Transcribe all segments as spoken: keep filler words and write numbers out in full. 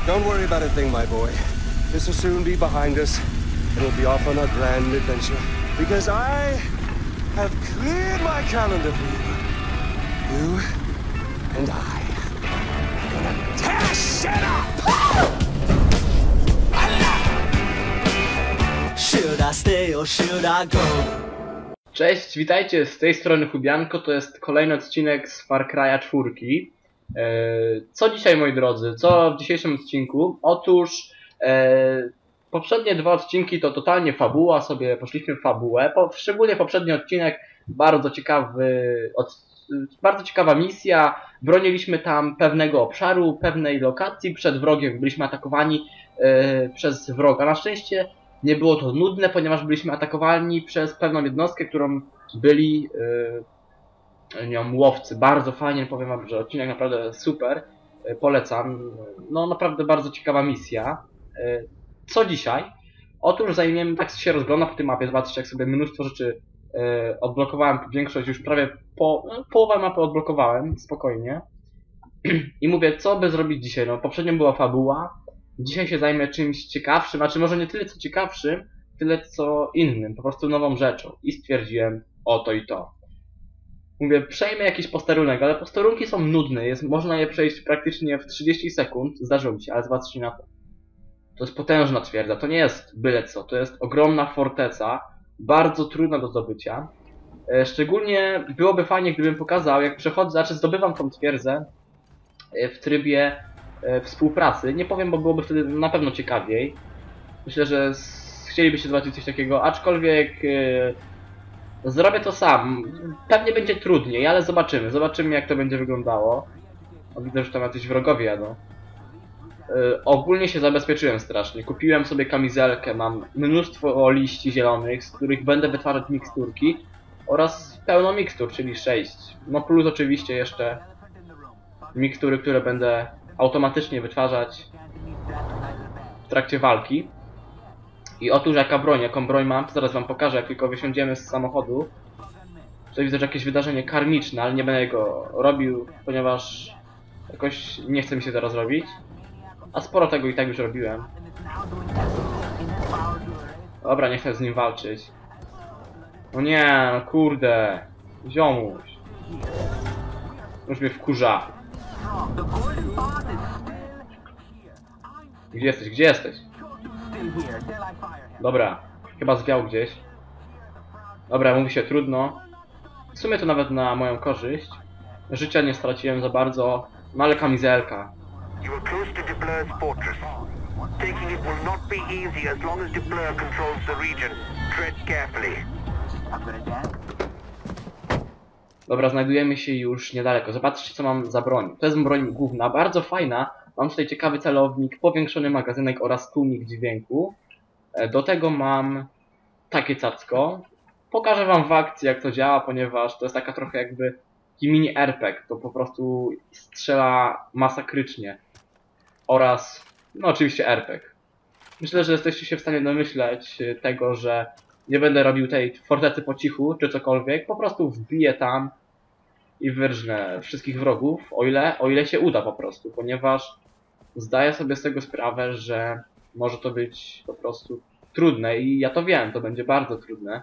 Don't worry about a thing, my boy. This will soon be behind us, and we'll be off on our grand adventure. Because I have cleared my calendar for you. You and I are gonna tear shit up! Should I stay or should I go? Cześć, witajcie, z tej strony Hubianko, to jest kolejny odcinek z Far Cry'a czwórki. Co dzisiaj, moi drodzy, co w dzisiejszym odcinku? Otóż e, poprzednie dwa odcinki to totalnie fabuła, sobie poszliśmy w fabułę, po, szczególnie poprzedni odcinek, bardzo ciekawy, od, bardzo ciekawa misja, broniliśmy tam pewnego obszaru, pewnej lokacji przed wrogiem, byliśmy atakowani e, przez wroga. Na szczęście nie było to nudne, ponieważ byliśmy atakowani przez pewną jednostkę, którą byli yy, nią łowcy. Bardzo fajnie, powiem wam, że odcinek naprawdę super. Yy, polecam. No naprawdę bardzo ciekawa misja. Yy, co dzisiaj? Otóż zajmiemy, tak się rozgląda po tej mapie, zobaczcie, jak sobie mnóstwo rzeczy yy, odblokowałem, większość już prawie po, no, połowę mapy odblokowałem, spokojnie. I mówię, co by zrobić dzisiaj? No poprzednio była fabuła. Dzisiaj się zajmę czymś ciekawszym, znaczy może nie tyle co ciekawszym, tyle co innym, po prostu nową rzeczą. I stwierdziłem oto i to. Mówię, przejmę jakiś posterunek, ale posterunki są nudne, jest, można je przejść praktycznie w trzydzieści sekund, zdarzyło mi się, ale zobaczcie na to. To jest potężna twierdza, to nie jest byle co, to jest ogromna forteca, bardzo trudna do zdobycia. E, szczególnie byłoby fajnie, gdybym pokazał, jak przechodzę, znaczy zdobywam tą twierdzę e, w trybie współpracy. Nie powiem, bo byłoby wtedy na pewno ciekawiej. Myślę, że chcielibyście zobaczyć coś takiego, aczkolwiek yy, zrobię to sam. Pewnie będzie trudniej, ale zobaczymy. Zobaczymy, jak to będzie wyglądało. O, widzę, że tam jacyś wrogowie jadą. Yy, ogólnie się zabezpieczyłem strasznie. Kupiłem sobie kamizelkę, mam mnóstwo liści zielonych, z których będę wytwarzać miksturki oraz pełno mikstur, czyli sześć. No plus oczywiście jeszcze mikstury, które będę automatycznie wytwarzać w trakcie walki. I otóż jaka broń, jaką broń mam, to zaraz wam pokażę, jak tylko wysiądziemy z samochodu. Tutaj widzę, że jakieś wydarzenie karmiczne, ale nie będę go robił, ponieważ jakoś nie chce mi się teraz robić. A sporo tego i tak już robiłem. Dobra, nie chcę z nim walczyć. No nie, no kurde. Ziomuś. Już mnie wkurza. Gdzie jesteś? Gdzie jesteś? Dobra, chyba zwiał gdzieś. Dobra, mówi się trudno. W sumie to nawet na moją korzyść. Życia nie straciłem za bardzo, no ale kamizelka. Dobra, znajdujemy się już niedaleko. Zobaczcie, co mam za broń. To jest broń główna, bardzo fajna. Mam tutaj ciekawy celownik, powiększony magazynek oraz tłumik dźwięku. Do tego mam takie cacko. Pokażę wam w akcji, jak to działa, ponieważ to jest taka trochę jakby taki mini er pe gie. To po prostu strzela masakrycznie. Oraz, no oczywiście er pe gie. Myślę, że jesteście się w stanie domyśleć tego, że nie będę robił tej fortecy po cichu, czy cokolwiek. Po prostu wbiję tam i wyrżnę wszystkich wrogów, o ile, o ile się uda po prostu, ponieważ zdaję sobie z tego sprawę, że może to być po prostu trudne i ja to wiem, to będzie bardzo trudne.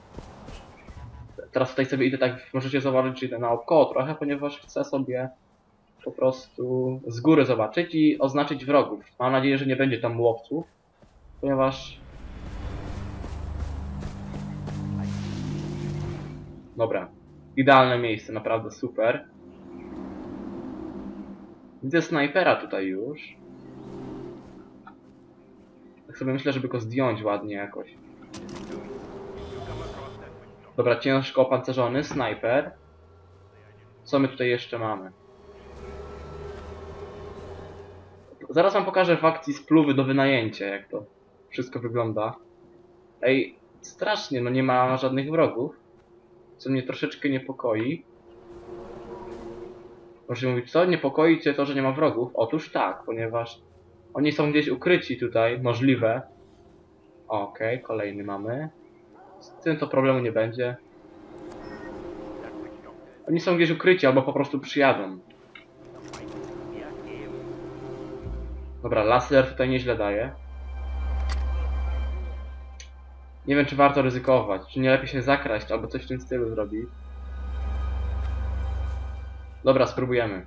Teraz tutaj sobie idę, tak możecie zobaczyć, że idę naokoło trochę, ponieważ chcę sobie po prostu z góry zobaczyć i oznaczyć wrogów. Mam nadzieję, że nie będzie tam łowców, ponieważ... Dobra, idealne miejsce, naprawdę super. Widzę snajpera tutaj już. Tak sobie myślę, żeby go zdjąć ładnie jakoś. Dobra, ciężko opancerzony, snajper. Co my tutaj jeszcze mamy? Zaraz wam pokażę w akcji spluwy do wynajęcia, jak to wszystko wygląda. Ej, strasznie, no nie ma żadnych wrogów. Co mnie troszeczkę niepokoi. Możecie mówić, co? Niepokoi cię to, że nie ma wrogów? Otóż tak, ponieważ oni są gdzieś ukryci tutaj, możliwe. Okej, okay, kolejny mamy. Z tym to problemu nie będzie. Oni są gdzieś ukryci, albo po prostu przyjadą. Dobra, laser tutaj nieźle daje. Nie wiem, czy warto ryzykować. Czy nie lepiej się zakraść, albo coś w tym stylu zrobić. Dobra, spróbujemy.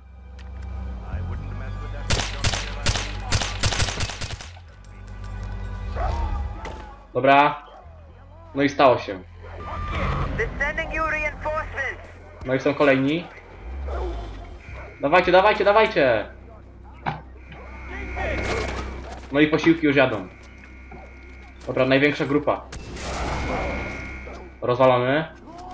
Dobra. No i stało się. No i są kolejni. Dawajcie, dawajcie, dawajcie! No i posiłki już jadą. Dobra, największa grupa. Rozwalony.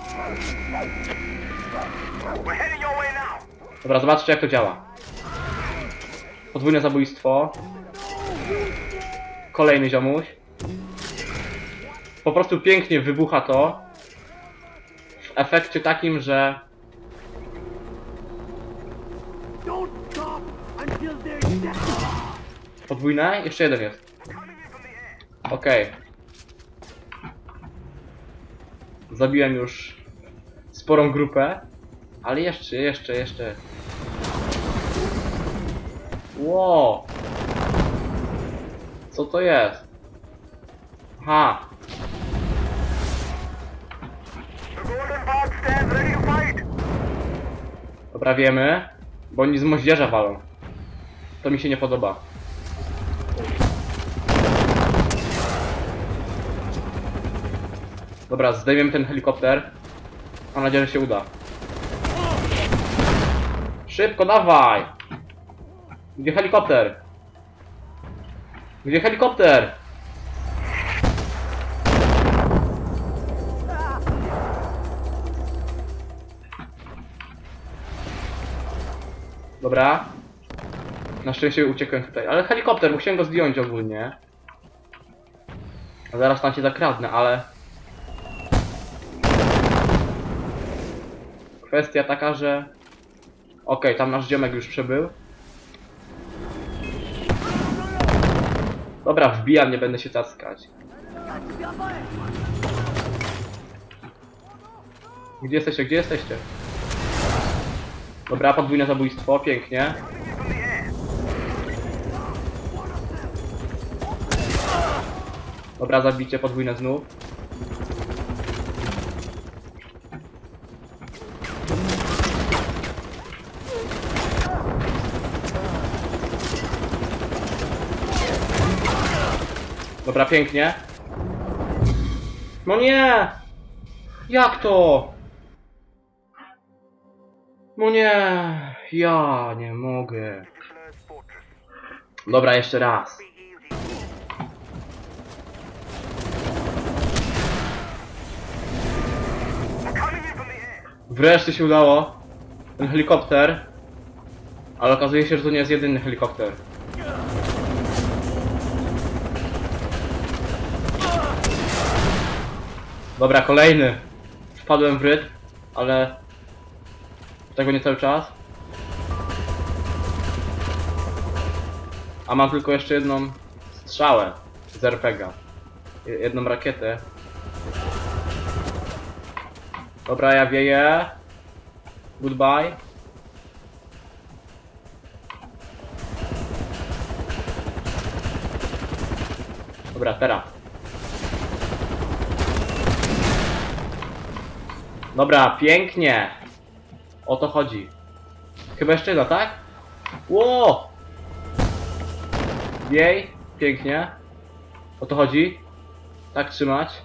Dobra, zobaczcie jak to działa. Podwójne zabójstwo. Kolejny ziomuś. Po prostu pięknie wybucha to. W efekcie takim, że... Podwójne? Jeszcze jeden jest. Okej. Okay. Zabiłem już sporą grupę. Ale jeszcze, jeszcze, jeszcze. Wow. Co to jest? Aha. Dobra, wiemy. Bo oni z moździerza walą. To mi się nie podoba. Dobra, zdejmiemy ten helikopter. Mam nadzieję, że się uda. Szybko, dawaj! Gdzie helikopter? Gdzie helikopter? Dobra. Na szczęście uciekłem tutaj. Ale helikopter, musiałem go zdjąć ogólnie. A zaraz tam się zakradnę, ale... Kwestia taka, że... Okej, okay, tam nasz ziomek już przybył. Dobra, wbijam, nie będę się taskać. Gdzie jesteście? Gdzie jesteście? Dobra, podwójne zabójstwo, pięknie. Dobra, zabicie podwójne znów. Dobra, pięknie. No nie! Jak to? No nie! Ja nie mogę. Dobra, jeszcze raz. Wreszcie się udało. Ten helikopter. Ale okazuje się, że to nie jest jedyny helikopter. Dobra, kolejny. Wpadłem w rytm, ale tego nie cały czas. A mam tylko jeszcze jedną strzałę z er pe gie a. Jedną rakietę. Dobra, ja wieję. Goodbye. Dobra, teraz. Dobra, pięknie. O to chodzi. Chyba jeszcze jedna, tak? Ło! Jej, pięknie. O to chodzi. Tak trzymać.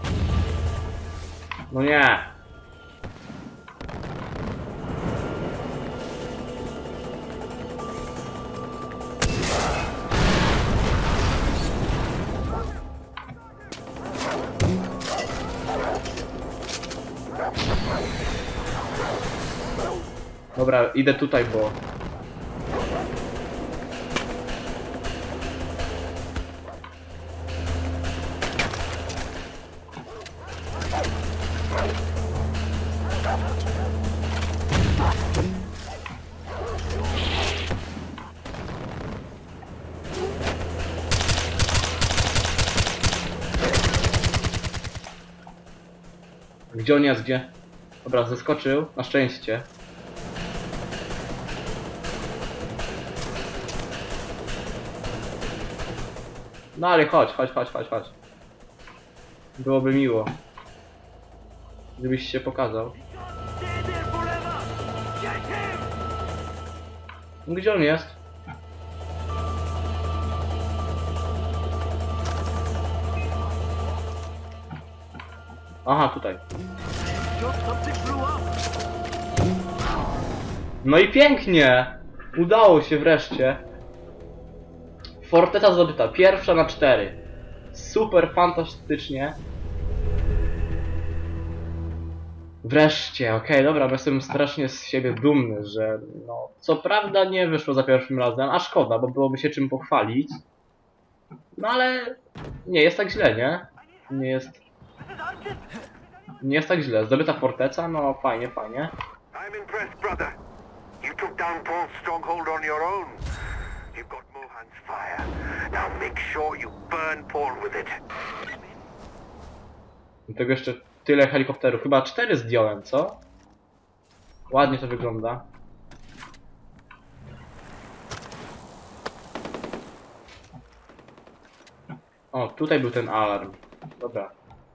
No nie. Dobra, idę tutaj, bo... Gdzie on jest, gdzie? Dobra, zeskoczył, na szczęście. No ale chodź, chodź, chodź, chodź, chodź. Byłoby miło, gdybyś się pokazał. Gdzie on jest? Aha, tutaj. No i pięknie! Udało się wreszcie. Forteca zdobyta. Pierwsza na cztery. Super, fantastycznie. Wreszcie, okej, okay, dobra, bo jestem strasznie z siebie dumny, że no, co prawda nie wyszło za pierwszym razem, a szkoda, bo byłoby się czym pochwalić. No ale nie jest tak źle, nie? Nie jest... Nie jest tak źle. Zdobyta forteca, no fajnie, fajnie. I'm impressed, brother. You took down Paul's stronghold on your own. You've got Mohan's fire. Now make sure you burn Paul with it. Do tego jeszcze tyle helikopterów. Chyba cztery zdjąłem, co? Ładnie to wygląda. O, tutaj był ten alarm. Dobra.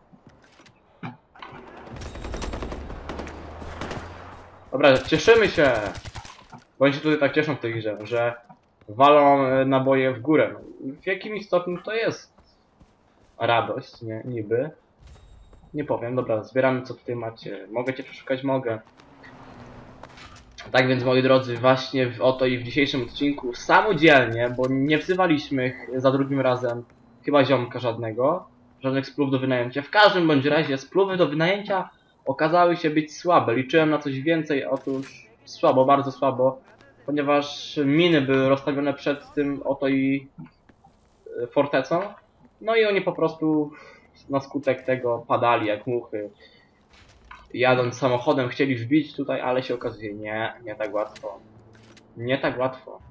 Dobra, cieszymy się! Bo oni się tutaj tak cieszą w tej grze, że walą naboje w górę. W jakim stopniu to jest radość, nie? Niby. Nie powiem, dobra, zbieramy co tutaj macie. Mogę cię przeszukać? Mogę. Tak więc, moi drodzy, właśnie w oto i w dzisiejszym odcinku samodzielnie, bo nie wzywaliśmy za drugim razem chyba ziomka żadnego, żadnych splów do wynajęcia. W każdym bądź razie spluwy do wynajęcia okazały się być słabe. Liczyłem na coś więcej, otóż słabo, bardzo słabo, ponieważ miny były rozstawione przed tym oto i fortecą. No i oni po prostu na skutek tego padali jak muchy. Jadąc samochodem chcieli wbić tutaj, ale się okazuje nie, nie tak łatwo. Nie tak łatwo.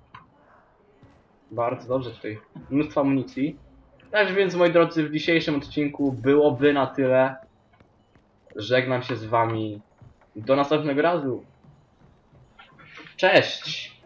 Bardzo dobrze tutaj. Mnóstwo amunicji. Tak więc, moi drodzy, w dzisiejszym odcinku byłoby na tyle. Żegnam się z wami. Do następnego razu. Cześć!